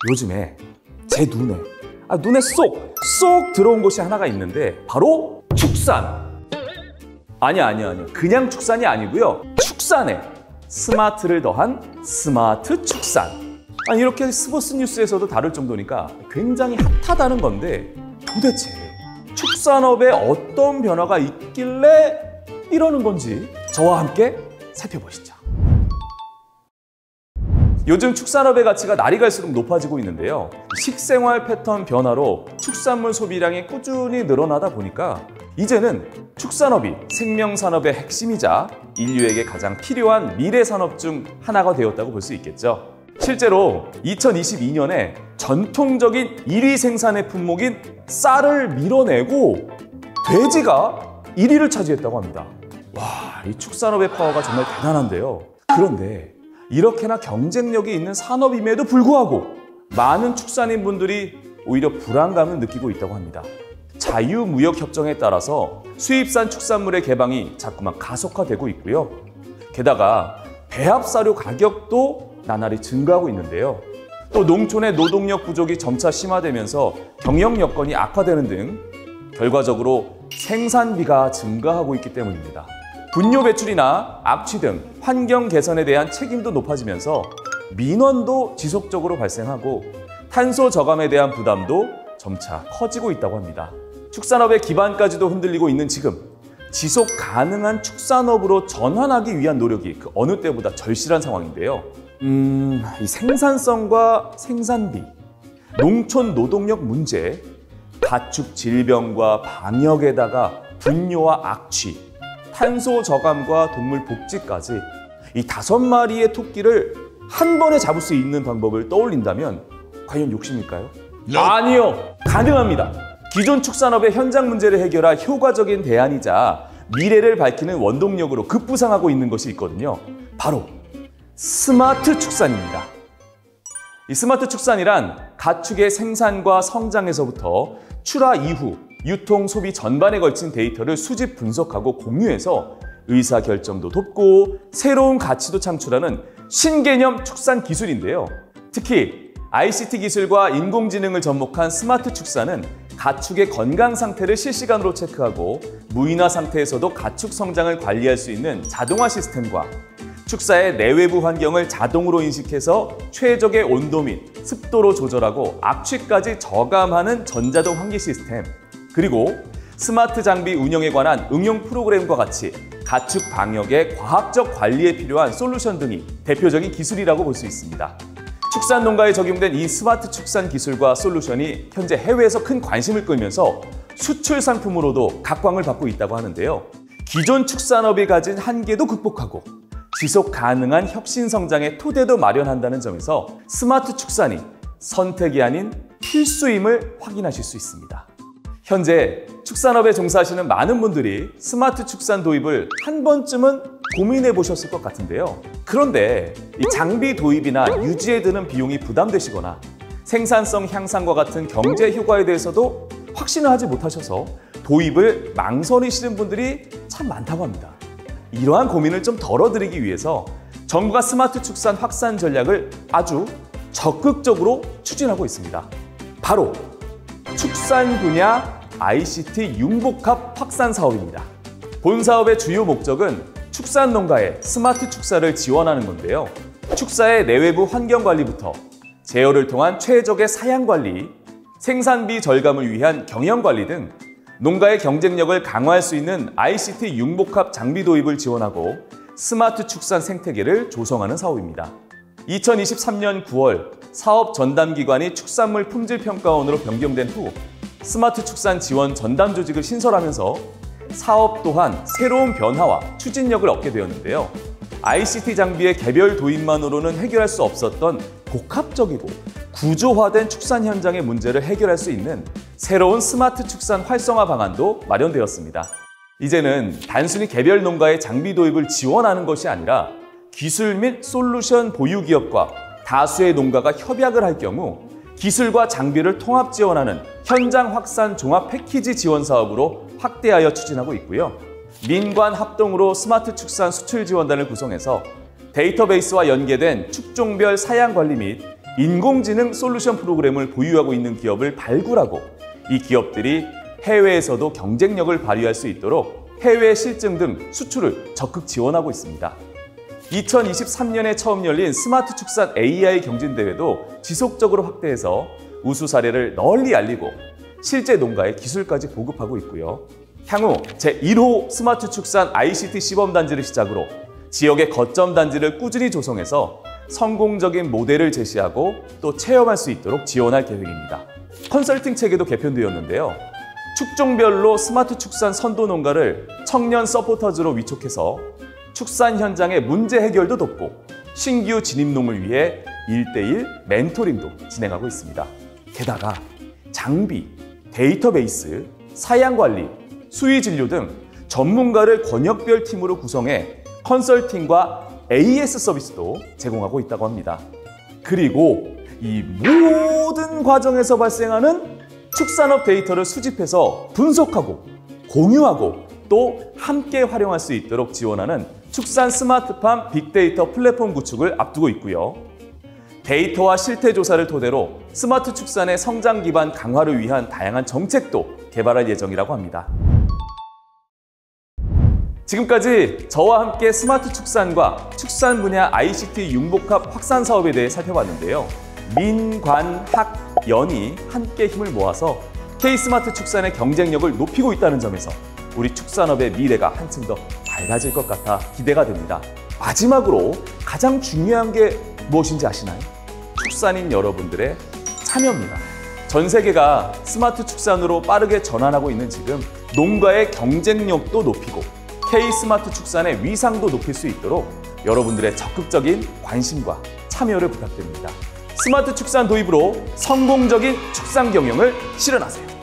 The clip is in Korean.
요즘에 제 눈에 쏙 들어온 곳이 하나가 있는데 바로 축산. 아니야. 그냥 축산이 아니고요. 축산에 스마트를 더한 스마트 축산. 이렇게 스포츠 뉴스에서도 다룰 정도니까 굉장히 핫하다는 건데 도대체 축산업에 어떤 변화가 있길래 이러는 건지 저와 함께 살펴보시죠. 요즘 축산업의 가치가 날이 갈수록 높아지고 있는데요. 식생활 패턴 변화로 축산물 소비량이 꾸준히 늘어나다 보니까 이제는 축산업이 생명산업의 핵심이자 인류에게 가장 필요한 미래 산업 중 하나가 되었다고 볼 수 있겠죠. 실제로 2022년에 전통적인 1위 생산의 품목인 쌀을 밀어내고 돼지가 1위를 차지했다고 합니다. 와, 이 축산업의 파워가 정말 대단한데요. 그런데 이렇게나 경쟁력이 있는 산업임에도 불구하고 많은 축산인분들이 오히려 불안감을 느끼고 있다고 합니다. 자유무역협정에 따라서 수입산 축산물의 개방이 자꾸만 가속화되고 있고요. 게다가 배합사료 가격도 나날이 증가하고 있는데요. 또 농촌의 노동력 부족이 점차 심화되면서 경영 여건이 악화되는 등 결과적으로 생산비가 증가하고 있기 때문입니다. 분뇨 배출이나 악취 등 환경 개선에 대한 책임도 높아지면서 민원도 지속적으로 발생하고 탄소 저감에 대한 부담도 점차 커지고 있다고 합니다. 축산업의 기반까지도 흔들리고 있는 지금 지속 가능한 축산업으로 전환하기 위한 노력이 그 어느 때보다 절실한 상황인데요. 이 생산성과 생산비, 농촌 노동력 문제, 가축 질병과 방역에다가 분뇨와 악취, 탄소 저감과 동물 복지까지 이 5마리의 토끼를 한 번에 잡을 수 있는 방법을 떠올린다면 과연 욕심일까요? 아니요! 가능합니다! 기존 축산업의 현장 문제를 해결할 효과적인 대안이자 미래를 밝히는 원동력으로 급부상하고 있는 것이 있거든요. 바로 스마트 축산입니다. 이 스마트 축산이란 가축의 생산과 성장에서부터 출하 이후 유통, 소비 전반에 걸친 데이터를 수집, 분석하고 공유해서 의사결정도 돕고 새로운 가치도 창출하는 신개념 축산 기술인데요. 특히 ICT 기술과 인공지능을 접목한 스마트 축산은 가축의 건강 상태를 실시간으로 체크하고 무인화 상태에서도 가축 성장을 관리할 수 있는 자동화 시스템과 축사의 내외부 환경을 자동으로 인식해서 최적의 온도 및 습도로 조절하고 악취까지 저감하는 전자동 환기 시스템, 그리고 스마트 장비 운영에 관한 응용 프로그램과 같이 가축 방역의 과학적 관리에 필요한 솔루션 등이 대표적인 기술이라고 볼 수 있습니다. 축산 농가에 적용된 이 스마트 축산 기술과 솔루션이 현재 해외에서 큰 관심을 끌면서 수출 상품으로도 각광을 받고 있다고 하는데요. 기존 축산업이 가진 한계도 극복하고 지속 가능한 혁신 성장의 토대도 마련한다는 점에서 스마트 축산이 선택이 아닌 필수임을 확인하실 수 있습니다. 현재 축산업에 종사하시는 많은 분들이 스마트 축산 도입을 한 번쯤은 고민해 보셨을 것 같은데요. 그런데 이 장비 도입이나 유지에 드는 비용이 부담되시거나 생산성 향상과 같은 경제 효과에 대해서도 확신을 하지 못하셔서 도입을 망설이시는 분들이 참 많다고 합니다. 이러한 고민을 좀 덜어드리기 위해서 정부가 스마트 축산 확산 전략을 아주 적극적으로 추진하고 있습니다. 바로 축산 분야 ICT 융복합 확산 사업입니다. 본 사업의 주요 목적은 축산 농가의 스마트 축사를 지원하는 건데요. 축사의 내외부 환경 관리부터 제어를 통한 최적의 사양 관리, 생산비 절감을 위한 경영 관리 등 농가의 경쟁력을 강화할 수 있는 ICT 융복합 장비 도입을 지원하고 스마트 축산 생태계를 조성하는 사업입니다. 2023년 9월 사업 전담기관이 축산물 품질평가원으로 변경된 후 스마트 축산 지원 전담 조직을 신설하면서 사업 또한 새로운 변화와 추진력을 얻게 되었는데요. ICT 장비의 개별 도입만으로는 해결할 수 없었던 복합적이고 구조화된 축산 현장의 문제를 해결할 수 있는 새로운 스마트 축산 활성화 방안도 마련되었습니다. 이제는 단순히 개별 농가의 장비 도입을 지원하는 것이 아니라 기술 및 솔루션 보유 기업과 다수의 농가가 협약을 할 경우 기술과 장비를 통합 지원하는 현장 확산 종합 패키지 지원 사업으로 확대하여 추진하고 있고요. 민관 합동으로 스마트 축산 수출 지원단을 구성해서 데이터베이스와 연계된 축종별 사양 관리 및 인공지능 솔루션 프로그램을 보유하고 있는 기업을 발굴하고 이 기업들이 해외에서도 경쟁력을 발휘할 수 있도록 해외 실증 등 수출을 적극 지원하고 있습니다. 2023년에 처음 열린 스마트 축산 AI 경진대회도 지속적으로 확대해서 우수 사례를 널리 알리고 실제 농가의 기술까지 보급하고 있고요. 향후 제1호 스마트 축산 ICT 시범단지를 시작으로 지역의 거점 단지를 꾸준히 조성해서 성공적인 모델을 제시하고 또 체험할 수 있도록 지원할 계획입니다. 컨설팅 체계도 개편되었는데요. 축종별로 스마트 축산 선도 농가를 청년 서포터즈로 위촉해서 축산 현장의 문제 해결도 돕고 신규 진입농을 위해 1:1 멘토링도 진행하고 있습니다. 게다가 장비, 데이터베이스, 사양관리, 수의진료 등 전문가를 권역별 팀으로 구성해 컨설팅과 AS 서비스도 제공하고 있다고 합니다. 그리고 이 모든 과정에서 발생하는 축산업 데이터를 수집해서 분석하고 공유하고 또 함께 활용할 수 있도록 지원하는 축산 스마트팜 빅데이터 플랫폼 구축을 앞두고 있고요. 데이터와 실태 조사를 토대로 스마트 축산의 성장 기반 강화를 위한 다양한 정책도 개발할 예정이라고 합니다. 지금까지 저와 함께 스마트 축산과 축산 분야 ICT 융복합 확산 사업에 대해 살펴봤는데요. 민, 관, 학, 연이 함께 힘을 모아서 K스마트 축산의 경쟁력을 높이고 있다는 점에서 우리 축산업의 미래가 한층 더 밝아질 것 같아 기대가 됩니다. 마지막으로 가장 중요한 게 무엇인지 아시나요? 축산인 여러분들의 참여입니다. 전 세계가 스마트 축산으로 빠르게 전환하고 있는 지금 농가의 경쟁력도 높이고 K스마트 축산의 위상도 높일 수 있도록 여러분들의 적극적인 관심과 참여를 부탁드립니다. 스마트 축산 도입으로 성공적인 축산 경영을 실현하세요.